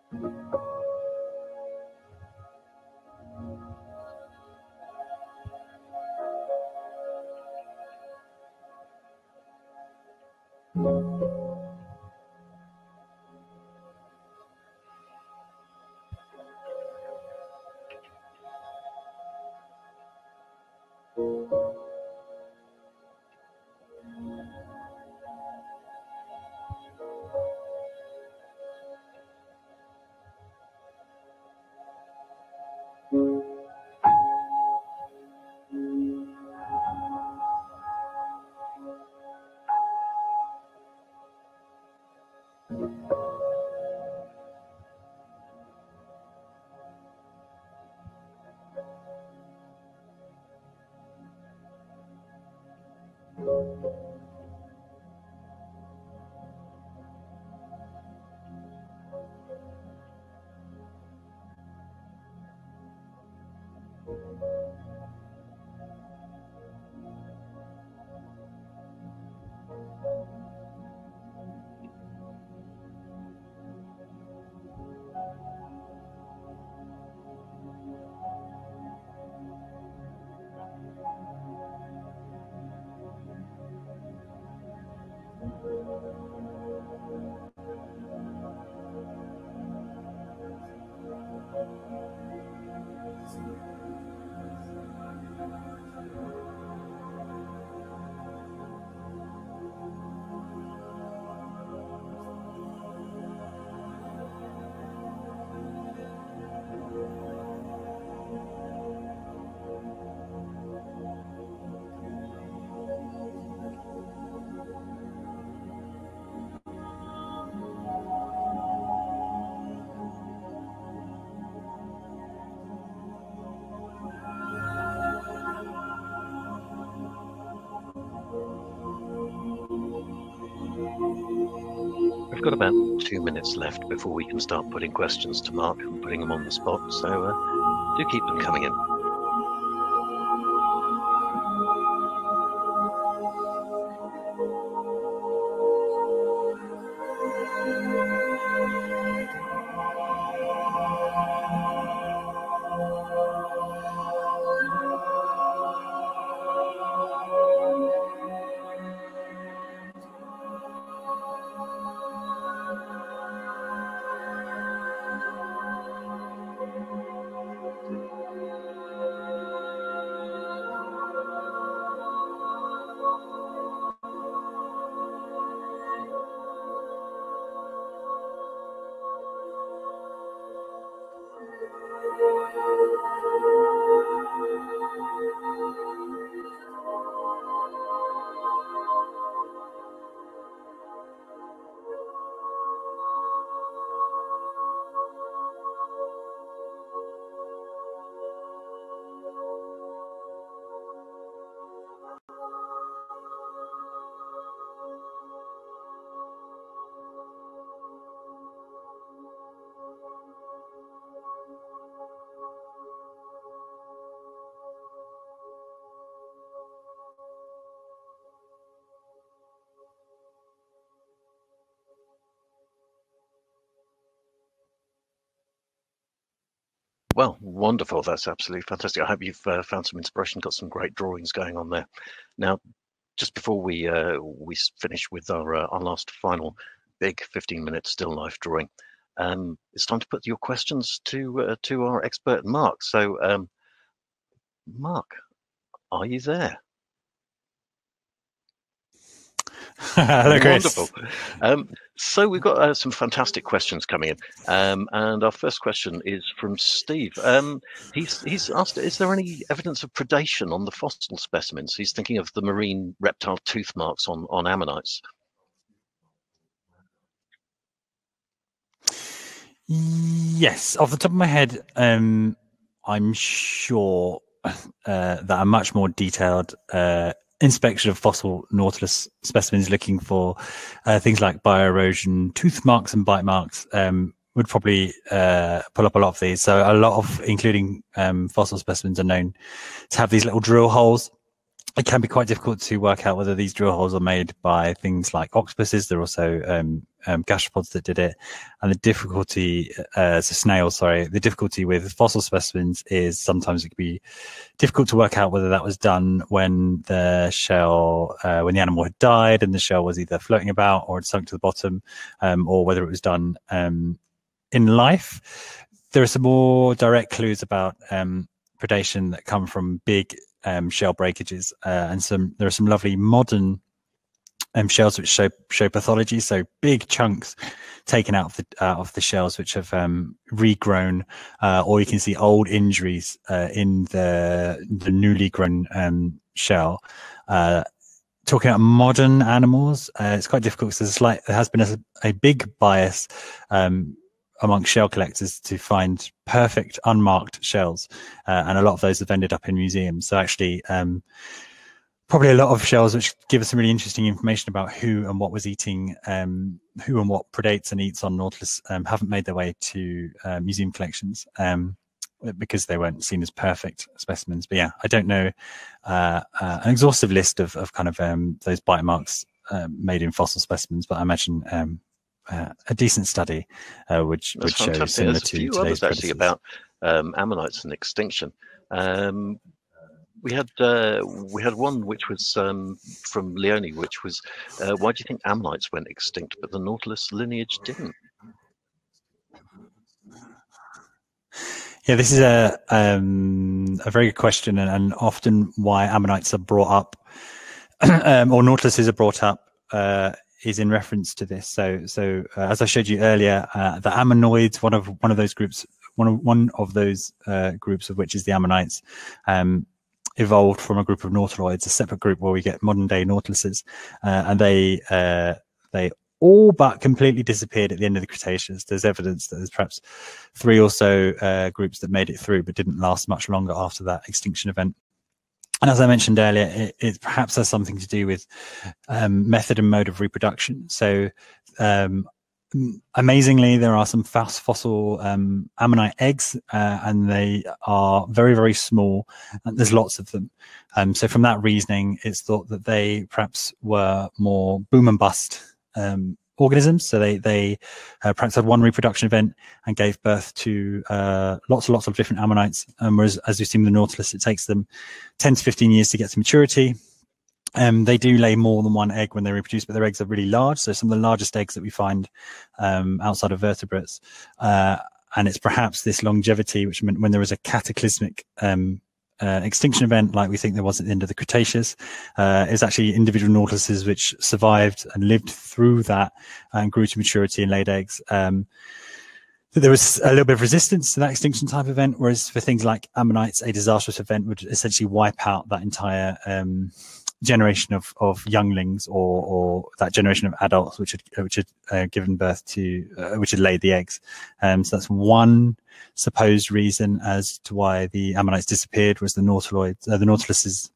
[SPEAKER 1] We've got about 2 minutes left before we can start putting questions to Mark and putting them on the spot, so do keep them coming in. Well, wonderful. That's absolutely fantastic. I hope you've found some inspiration, got some great drawings going on there. Now, just before we finish with our last final big 15-minute still life drawing, it's time to put your questions to our expert Mark. So, Mark, are you there?
[SPEAKER 2] Hello, Chris.
[SPEAKER 1] Wonderful. So we've got some fantastic questions coming in, and our first question is from Steve. He's asked, is there any evidence of predation on the fossil specimens? He's thinking of the marine reptile tooth marks on ammonites.
[SPEAKER 2] Yes, off the top of my head, I'm sure that a much more detailed inspection of fossil Nautilus specimens looking for things like bioerosion, tooth marks and bite marks would probably pull up a lot of these. So a lot of, including fossil specimens, are known to have these little drill holes. It can be quite difficult to work out whether these drill holes are made by things like octopuses. They're also gastropods that did it. And the difficulty, it's a snail, sorry, the difficulty with fossil specimens is sometimes it can be difficult to work out whether that was done when the shell, when the animal had died and the shell was either floating about or had sunk to the bottom, or whether it was done in life. There are some more direct clues about predation that come from big shell breakages, and there are some lovely modern shells which show pathology. So big chunks taken out of the shells which have regrown, or you can see old injuries in the newly grown shell. Talking about modern animals, it's quite difficult because there has been a big bias among shell collectors to find perfect unmarked shells, and a lot of those have ended up in museums. So actually, probably a lot of shells which give us some really interesting information about who and what was eating, who and what predates and eats on Nautilus, haven't made their way to museum collections because they weren't seen as perfect specimens. But yeah, I don't know an exhaustive list of kind of those bite marks made in fossil specimens, but I imagine a decent study would show similar
[SPEAKER 1] There's
[SPEAKER 2] to
[SPEAKER 1] a few
[SPEAKER 2] today's
[SPEAKER 1] others actually
[SPEAKER 2] predators.
[SPEAKER 1] about ammonites and extinction. We had one which was from Leone, which was why do you think ammonites went extinct, but the Nautilus lineage didn't?
[SPEAKER 2] Yeah, this is a very good question, and often why ammonites are brought up, or Nautiluses are brought up, is in reference to this. So as I showed you earlier, the ammonoids, one of those groups, one of those groups of which is the ammonites, evolved from a group of nautiloids, a separate group where we get modern day nautiluses, and they all but completely disappeared at the end of the Cretaceous. There's evidence that there's perhaps 3 or so groups that made it through but didn't last much longer after that extinction event. And as I mentioned earlier, it perhaps has something to do with method and mode of reproduction. So amazingly, there are some fast fossil ammonite eggs, and they are very, very small, and there's lots of them. So from that reasoning, it's thought that they perhaps were more boom and bust organisms. So they perhaps had one reproduction event and gave birth to lots and lots of different ammonites. Whereas, as we've seen with the Nautilus, it takes them 10 to 15 years to get to maturity. They do lay more than one egg when they reproduce, but their eggs are really large. So some of the largest eggs that we find outside of vertebrates. And it's perhaps this longevity, which meant when there was a cataclysmic extinction event, like we think there was at the end of the Cretaceous, is actually individual nautiluses which survived and lived through that and grew to maturity and laid eggs. There was a little bit of resistance to that extinction type event, whereas for things like ammonites, a disastrous event would essentially wipe out that entire generation of younglings, or that generation of adults which had given birth to, which had laid the eggs. So that's one supposed reason as to why the ammonites disappeared, was the nautiloids, the nautiluses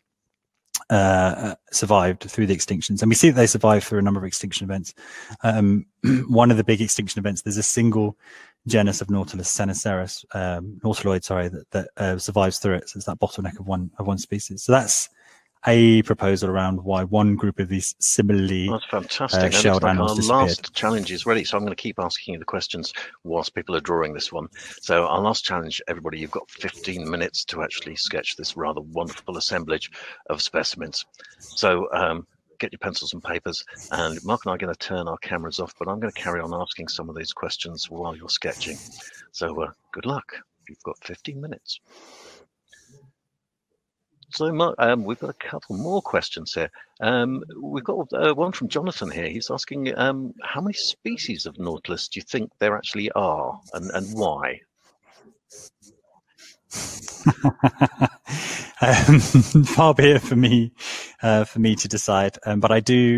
[SPEAKER 2] survived through the extinctions. And we see that they survived through a number of extinction events. One of the big extinction events, there's a single genus of Nautilus, Senoceros, nautiloid, sorry, that survives through it. So it's that bottleneck of one species. So that's a proposal around why one group of these similarly
[SPEAKER 1] that's fantastic.
[SPEAKER 2] shelled animals disappeared.
[SPEAKER 1] Our last challenge is ready, so I'm going to keep asking you the questions whilst people are drawing this one. So our last challenge, everybody, you've got 15 minutes to actually sketch this rather wonderful assemblage of specimens. So get your pencils and papers, and Mark and I are going to turn our cameras off, but I'm going to carry on asking some of these questions while you're sketching. So good luck. You've got 15 minutes. So we've got a couple more questions here. We've got one from Jonathan here. He's asking, how many species of Nautilus do you think there actually are, and why?
[SPEAKER 2] Far be it for me to decide. But I do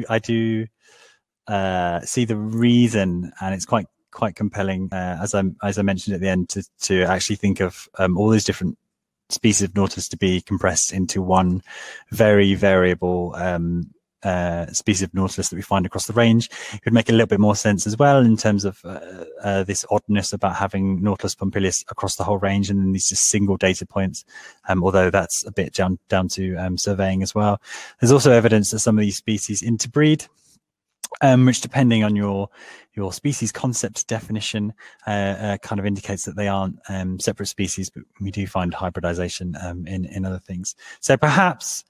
[SPEAKER 2] see the reason, and it's quite compelling, as I mentioned at the end, to actually think of all these different species of Nautilus to be compressed into one very variable species of Nautilus that we find across the range. It would make a little bit more sense as well in terms of this oddness about having Nautilus pompilius across the whole range, and then these just single data points, although that's a bit down to surveying as well. There's also evidence that some of these species interbreed, which, depending on your species concept definition, kind of indicates that they aren't separate species, but we do find hybridization in other things. So perhaps,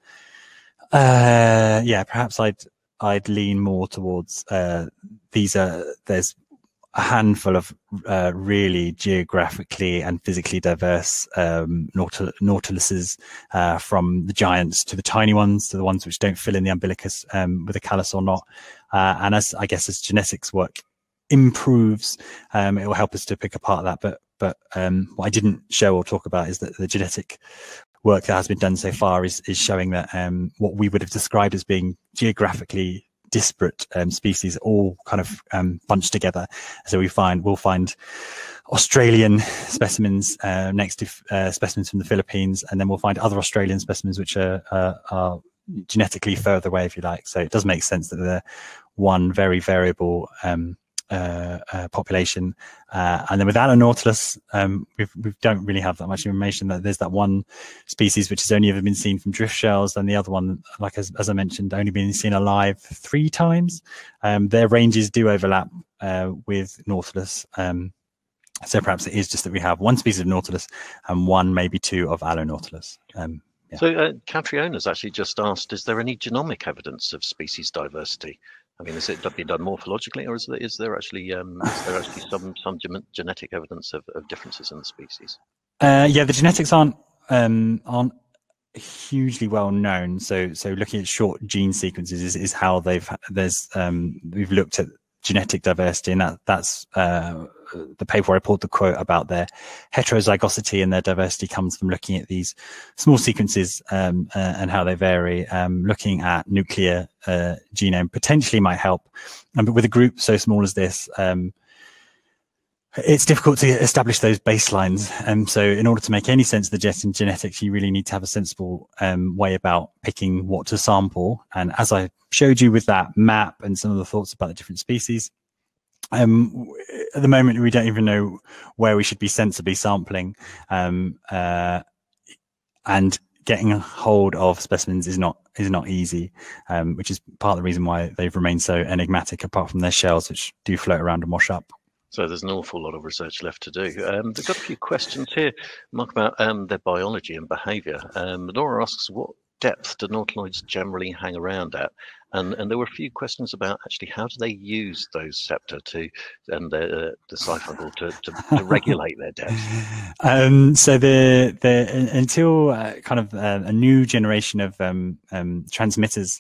[SPEAKER 2] perhaps I'd lean more towards there's a handful of really geographically and physically diverse nautiluses, from the giants to the tiny ones, to the ones which don't fill in the umbilicus with a callus or not. And as genetics work improves, it will help us to pick apart that. But what I didn't show or talk about is that the genetic work that has been done so far is showing that what we would have described as being geographically disparate species all kind of bunched together. So we'll find Australian specimens next to specimens from the Philippines, and then we'll find other Australian specimens which are genetically further away, if you like. So it does make sense that they're one very variable population, and then with Nautilus, we don't really have that much information. That there's that one species which has only ever been seen from drift shells, and the other one, like as I mentioned, only been seen alive 3 times. Their ranges do overlap with Nautilus, so perhaps it is just that we have one species of Nautilus and one, maybe 2 of Nautilus. Yeah.
[SPEAKER 1] So Catriona's actually just asked, is there any genomic evidence of species diversity? I mean, is it being done morphologically, or is there actually some genetic evidence of differences in the species?
[SPEAKER 2] The genetics aren't hugely well known. So looking at short gene sequences is how we've looked at genetic diversity, and that's the paper where I pulled the quote about their heterozygosity and their diversity comes from looking at these small sequences and how they vary. Looking at nuclear genome potentially might help, but with a group so small as this, it's difficult to establish those baselines. So in order to make any sense of the genetics, you really need to have a sensible way about picking what to sample. And as I showed you with that map and some of the thoughts about the different species, at the moment, we don't even know where we should be sensibly sampling. And getting a hold of specimens is not easy, which is part of the reason why they've remained so enigmatic, apart from their shells, which do float around and wash up.
[SPEAKER 1] So there's an awful lot of research left to do. They've got a few questions here, Mark, about their biology and behaviour. Laura asks, what depth do nautiloids generally hang around at? And there were a few questions about actually how do they use those septa and the siphuncle to regulate their depth?
[SPEAKER 2] So until kind of a new generation of transmitters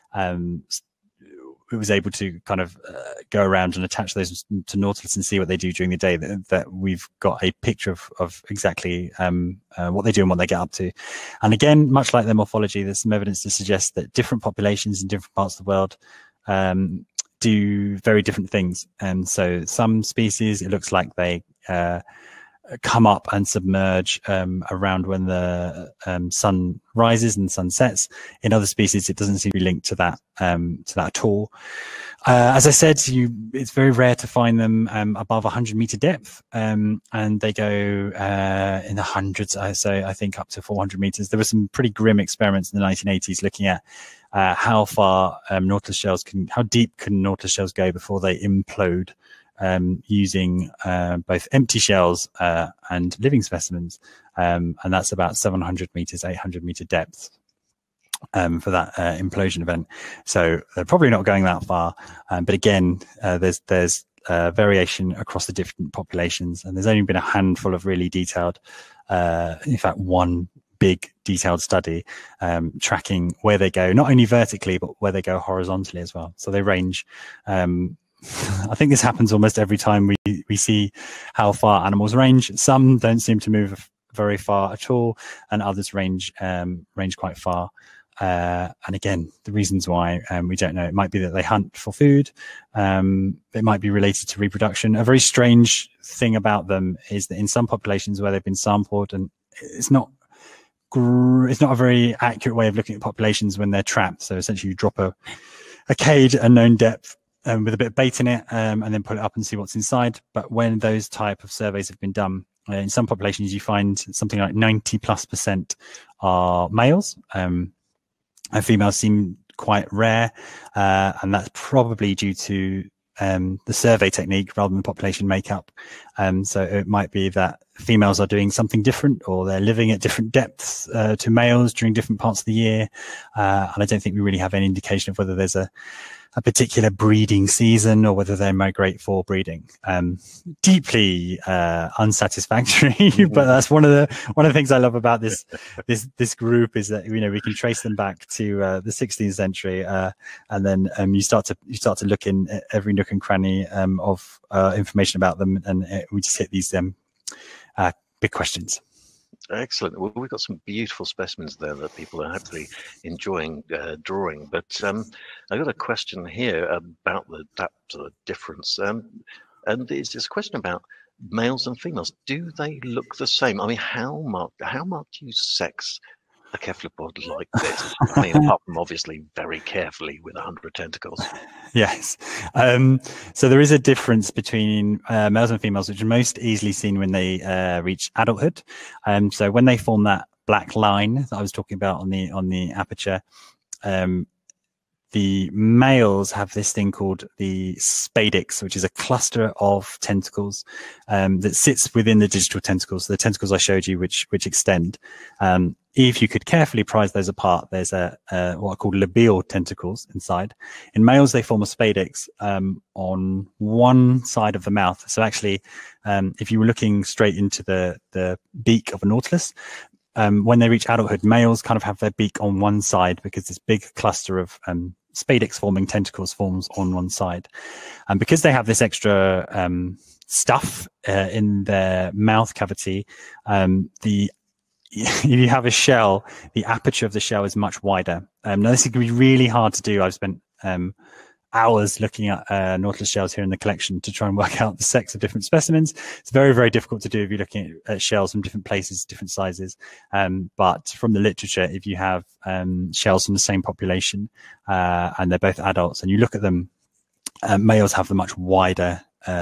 [SPEAKER 2] it was able to kind of go around and attach those to Nautilus and see what they do during the day, that we've got a picture of exactly what they do and what they get up to. And again, much like their morphology, there's some evidence to suggest that different populations in different parts of the world do very different things. And so some species, it looks like they come up and submerge around when the sun rises and the sun sets. In other species, it doesn't seem to be linked to that at all. As I said, it's very rare to find them above 100-meter depth, and they go in the hundreds. So I think up to 400 meters. There were some pretty grim experiments in the 1980s looking at how far how deep can Nautilus shells go before they implode, using both empty shells and living specimens, and that's about 700 meters, 800-meter depth for that implosion event. So they're probably not going that far, but again, there's variation across the different populations, and there's only been a handful of really detailed, in fact, one big detailed study tracking where they go, not only vertically but where they go horizontally as well. So they range. I think this happens almost every time we see how far animals range. Some don't seem to move very far at all, and others range quite far. And again, the reasons why we don't know. It might be that they hunt for food. It might be related to reproduction. A very strange thing about them is that in some populations where they've been sampled, and it's not a very accurate way of looking at populations when they're trapped. So essentially, you drop a cage at a known depth with a bit of bait in it, and then put it up and see what's inside. But when those type of surveys have been done, in some populations, you find something like 90+% are males. And females seem quite rare, and that's probably due to the survey technique rather than population makeup. So it might be that females are doing something different, or they're living at different depths to males during different parts of the year. And I don't think we really have any indication of whether there's a particular breeding season or whether they migrate for breeding. Deeply unsatisfactory, but that's one of the things I love about this group, is that, you know, we can trace them back to the 16th century, and then you start to look in every nook and cranny of information about them, and we just hit these big questions.
[SPEAKER 1] Excellent. Well, we've got some beautiful specimens there that people are hopefully enjoying drawing. But I got a question here about that sort of difference, and it's a question about males and females. Do they look the same? I mean, how marked do you sex a cephalopod like this? I mean, apart from obviously very carefully with 100 tentacles.
[SPEAKER 2] Yes. So there is a difference between males and females, which is most easily seen when they reach adulthood. So when they form that black line that I was talking about on the aperture, the males have this thing called the spadix, which is a cluster of tentacles that sits within the digital tentacles, the tentacles I showed you, which extend. If you could carefully prise those apart, there's what are called labial tentacles inside. In males, they form a spadix on one side of the mouth. So actually, if you were looking straight into the beak of a nautilus, when they reach adulthood, males kind of have their beak on one side because this big cluster of spadix forming tentacles forms on one side. And because they have this extra stuff in their mouth cavity, if you have a shell, the aperture of the shell is much wider. Now, this can be really hard to do. I've spent hours looking at nautilus shells here in the collection to try and work out the sex of different specimens. It's very, very difficult to do if you're looking at shells from different places, different sizes. But from the literature, if you have shells from the same population and they're both adults, and you look at them, males have the much wider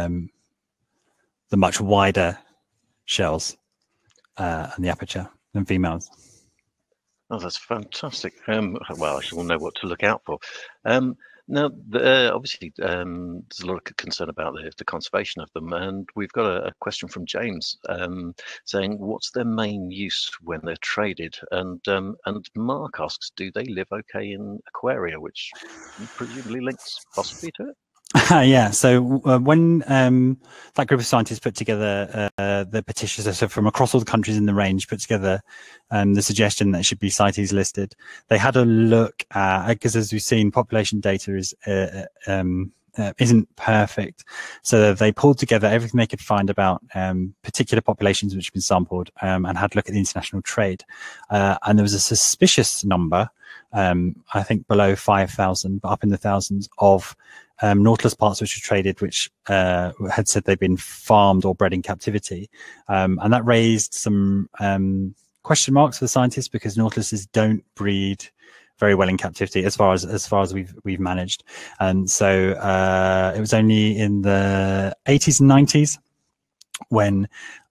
[SPEAKER 2] shells and the aperture than females.
[SPEAKER 1] Oh, that's fantastic. Well, I shall know what to look out for. Now, obviously, there's a lot of concern about the conservation of them, and we've got a question from James saying, "What's their main use when they're traded?" And Mark asks, "Do they live okay in aquaria?" Which presumably links possibly to it.
[SPEAKER 2] Yeah, so when that group of scientists put together the petitions, so from across all the countries in the range, put together the suggestion that it should be CITES listed, they had a look at, because as we've seen, population data isn't perfect. So they pulled together everything they could find about particular populations which have been sampled and had a look at the international trade. And there was a suspicious number, I think below 5,000, but up in the thousands, of nautilus parts which were traded, which had said they'd been farmed or bred in captivity. And that raised some question marks for the scientists, because nautiluses don't breed very well in captivity as far as we've managed. And so it was only in the 80s and 90s when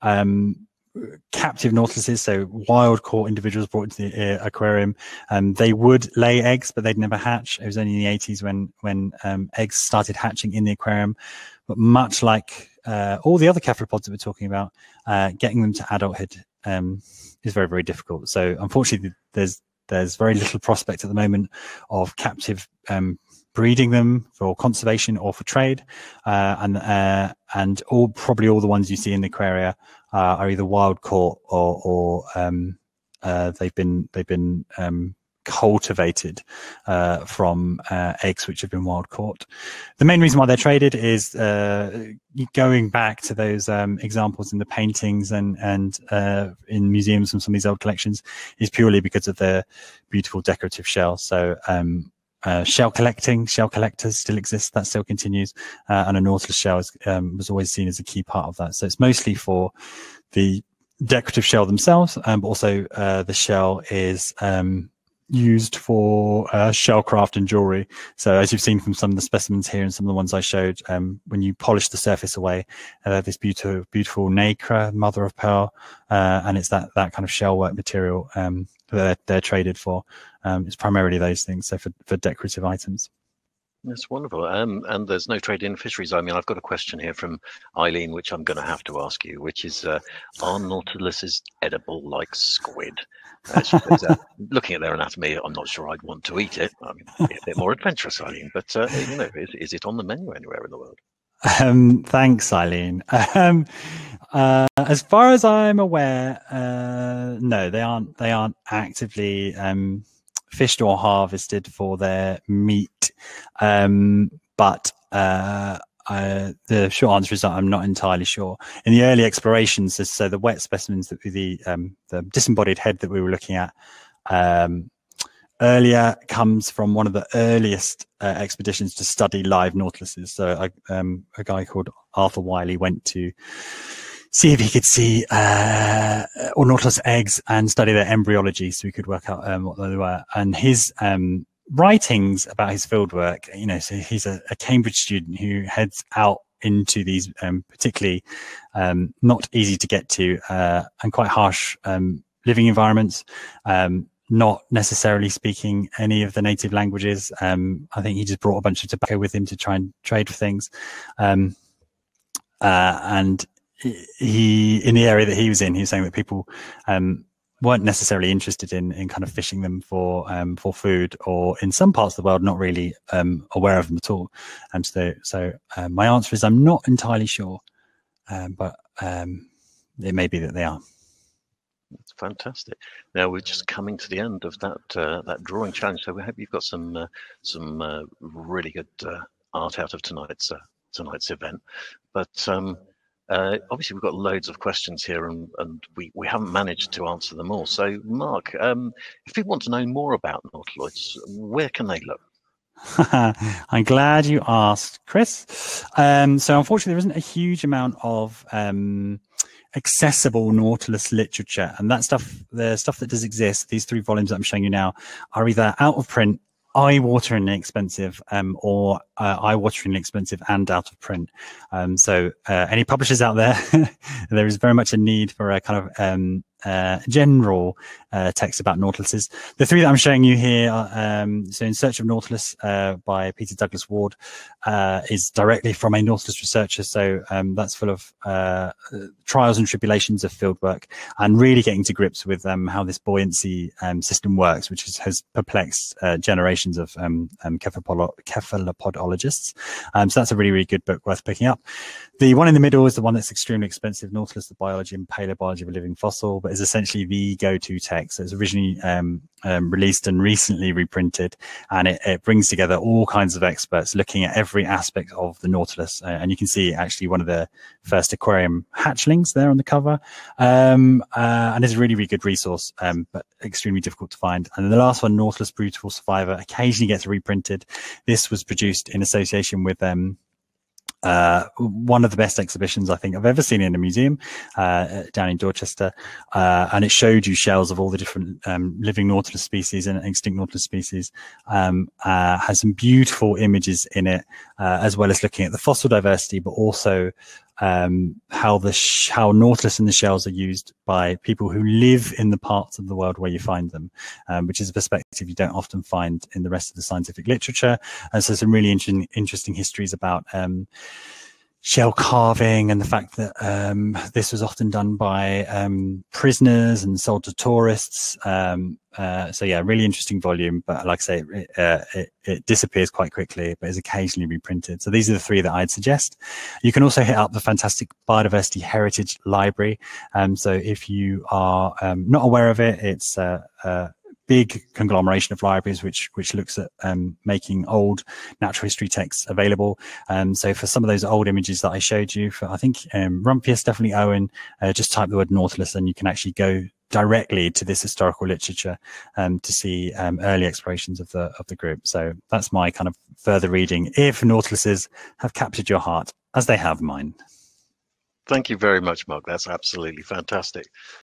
[SPEAKER 2] captive nautiluses, so wild caught individuals brought into the aquarium, they would lay eggs, but they'd never hatch. It was only in the 80s when eggs started hatching in the aquarium. But much like all the other cephalopods that we're talking about, getting them to adulthood is very, very difficult. So unfortunately, there's very little prospect at the moment of captive breeding them for conservation or for trade, and probably all the ones you see in the aquaria are either wild caught or they've been cultivated from eggs which have been wild caught. The main reason why they're traded is going back to those examples in the paintings and in museums from some of these old collections, is purely because of the beautiful decorative shell. So shell collectors still exist, that still continues, and a nautilus shell was always seen as a key part of that. So it's mostly for the decorative shell themselves, but also the shell is used for shellcraft and jewelry. So as you've seen from some of the specimens here and some of the ones I showed, when you polish the surface away, this beautiful nacre, mother of pearl, and it's that kind of shell work material they're traded for. It's primarily those things, so for decorative items.
[SPEAKER 1] That's wonderful. And there's no trade in fisheries. I mean, I've got a question here from Eileen, which I'm going to have to ask you, which is, are nautiluses edible like squid? She says, looking at their anatomy, I'm not sure I'd want to eat it. I mean, be a bit more adventurous, Eileen, but you know, is it on the menu anywhere in the world?
[SPEAKER 2] Thanks, Eileen. As far as I'm aware, no, they aren't actively fished or harvested for their meat. But the short answer is that I'm not entirely sure. In the early explorations, so the wet specimens that the disembodied head that we were looking at earlier comes from one of the earliest expeditions to study live nautiluses. So a guy called Arthur Wiley went to see if he could see or nautilus eggs and study their embryology, so we could work out what they were. And his writings about his fieldwork, you know, so he's a Cambridge student who heads out into these particularly not easy to get to and quite harsh living environments, not necessarily speaking any of the native languages. I think he just brought a bunch of tobacco with him to try and trade for things. And he, in the area that he was in, he was saying that people weren't necessarily interested in kind of fishing them for food, or in some parts of the world not really aware of them at all. And so my answer is I'm not entirely sure, but it may be that they are.
[SPEAKER 1] That's fantastic. Now we're just coming to the end of that drawing challenge, so we hope you've got some really good art out of tonight's event. But obviously we've got loads of questions here, and we haven't managed to answer them all. So Mark, if people want to know more about nautiloids, where can they look?
[SPEAKER 2] I'm glad you asked, Chris. So unfortunately there isn't a huge amount of accessible Nautilus literature, and the stuff that does exist, these 3 volumes that I'm showing you now, are either out of print, eye-wateringly expensive, or eye-wateringly expensive and out of print. So any publishers out there, there is very much a need for a kind of general text about nautiluses. The 3 that I'm showing you here are, so In Search of Nautilus by Peter Douglas Ward is directly from a Nautilus researcher. So that's full of trials and tribulations of fieldwork and really getting to grips with how this buoyancy system works, which has perplexed generations of cephalopodologists. So that's a really, really good book worth picking up. The one in the middle is the one that's extremely expensive, Nautilus, the Biology and Palaeobiology of a Living Fossil, but is essentially the go-to text. So it's originally released and recently reprinted, and it brings together all kinds of experts looking at every aspect of the Nautilus. And you can see actually one of the first aquarium hatchlings there on the cover. And it's a really, really good resource, but extremely difficult to find. And the last one, Nautilus Beautiful Survivor, occasionally gets reprinted. This was produced in association with one of the best exhibitions I think I've ever seen in a museum down in Dorchester, and it showed you shells of all the different living Nautilus species and extinct Nautilus species. Has some beautiful images in it, as well as looking at the fossil diversity, but also how Nautilus and the shells are used by people who live in the parts of the world where you find them, which is a perspective you don't often find in the rest of the scientific literature. And so some really interesting histories about shell carving and the fact that this was often done by prisoners and sold to tourists. So yeah, really interesting volume, but like I say, it disappears quite quickly, but is occasionally reprinted. So these are the 3 that I'd suggest. You can also hit up the fantastic Biodiversity Heritage Library. So if you are not aware of it, it's big conglomeration of libraries which looks at making old natural history texts available. So for some of those old images that I showed you, for I think Rumphius, definitely Owen, just type the word Nautilus and you can actually go directly to this historical literature to see early explorations of the group. So that's my kind of further reading, if nautiluses have captured your heart, as they have mine.
[SPEAKER 1] Thank you very much, Mark. That's absolutely fantastic.